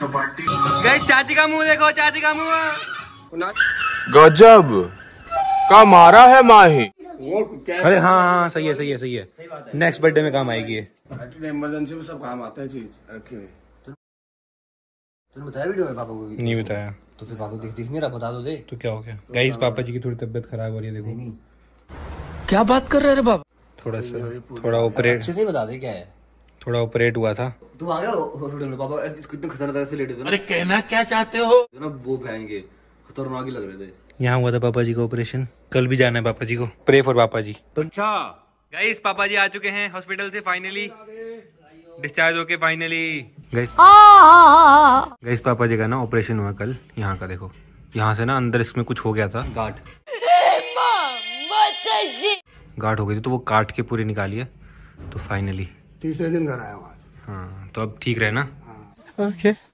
Guys चाची का मुंह देखो, चाची का मुंह गजब का मारा है माही। अरे हाँ हाँ सही है सही है सही है, नेक्स्ट बर्थडे में काम आएगी ये। इमरजेंसी में सब काम आता है चीज रखी हुई। तूने बताया वीडियो में पापा को? नहीं बताया तो फिर पापा दिख नहीं रहा, बता दो दे। तो क्या हो गया गाइस, पापा जी की थोड़ी तबीयत खराब हो रही है, देखो। क्या बात कर रहे हैं बाबा? थोड़ा ऑपरेट, अच्छे से बता दे क्या है। थोड़ा ऑपरेट हुआ था। तू आ गया हॉस्पिटल में? पापा कितने खतरनाक से लेटे थे ना। अरे कहना क्या चाहते हो? ना वो फैंगे खतरनाक ही लग रहे थे। यहाँ हुआ था पापा जी का ऑपरेशन, कल भी जाना है पापा जी को। प्रे फॉर पापा जी। अच्छा गाइस, पापा जी आ चुके हैं हॉस्पिटल से फाइनली, डिस्चार्ज होके फाइनली। गाइस पापा जी का ना ऑपरेशन हुआ कल। यहाँ का देखो, यहाँ से ना अंदर इसमें कुछ हो गया था, गांठ हो गई थी, तो वो काट के पूरी निकाली है। तो फाइनली तीसरे दिन घर आया आज। हाँ, तो अब ठीक रहे ना? ओके।